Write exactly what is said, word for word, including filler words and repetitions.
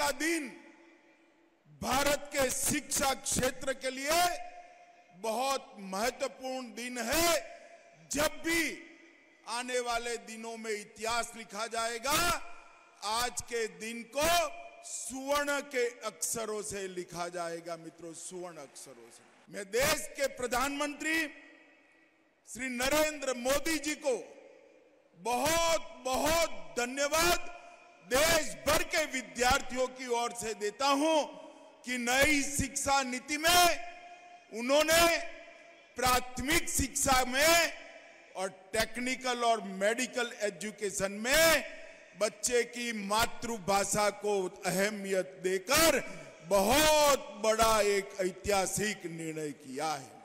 का दिन भारत के शिक्षा क्षेत्र के लिए बहुत महत्वपूर्ण दिन है। जब भी आने वाले दिनों में इतिहास लिखा जाएगा, आज के दिन को सुवर्ण के अक्षरों से लिखा जाएगा। मित्रों, सुवर्ण अक्षरों से। मैं देश के प्रधानमंत्री श्री नरेंद्र मोदी जी को बहुत बहुत धन्यवाद देश भर के विद्यार्थियों की ओर से देता हूं कि नई शिक्षा नीति में उन्होंने प्राथमिक शिक्षा में और टेक्निकल और मेडिकल एजुकेशन में बच्चे की मातृभाषा को अहमियत देकर बहुत बड़ा एक ऐतिहासिक निर्णय किया है।